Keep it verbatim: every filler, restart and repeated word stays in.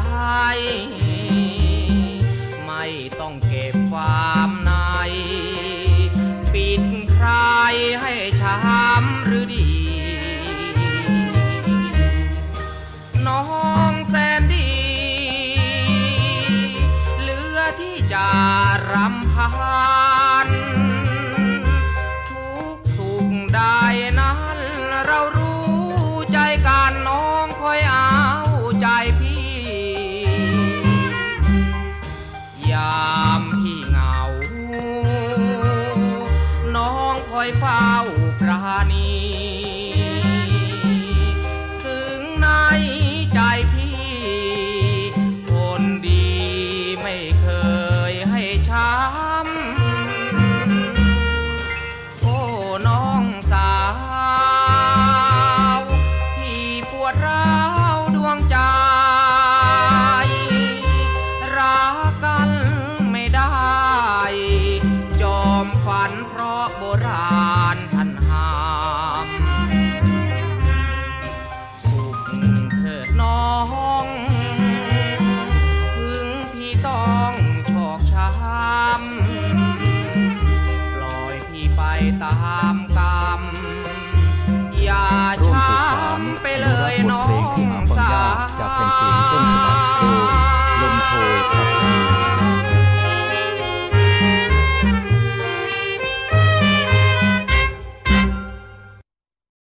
ไม่ต้องเก็บความในปิดใครให้ช้ำหรือดีน้องแสนดีเหลือที่จะรำพันทุกสุขได้นั้นเรารู้ใจกันน้องคอยเอาใจพี่ยามพี่เหงาน้องคอยเฝ้าปราณีซึ่งในใจพี่คนดีไม่เคยให้ช้ำโอ้น้องสาวพี่ปวดร้าวดวงใจรักกันไม่ได้จอมฝันเพราะโบราณท่านห้ามสุขเถิดน้องถึงพี่ต้องชอกช้ำปล่อยพี่ไปตาม